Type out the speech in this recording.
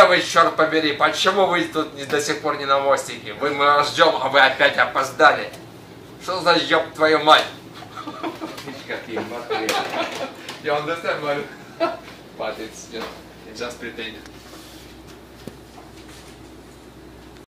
вы, черт побери? Почему вы тут до сих пор не на мостике? Мы вас ждем, а вы опять опоздали. Что за ёб твою мать? You understand, but it's just pretending.